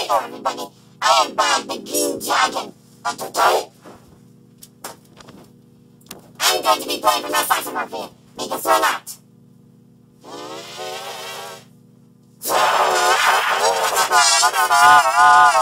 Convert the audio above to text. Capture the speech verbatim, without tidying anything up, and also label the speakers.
Speaker 1: Hello everybody, I am Bob the Green Dragon of the Toy. I'm going to be playing for my saxophone for you. Make it so loud.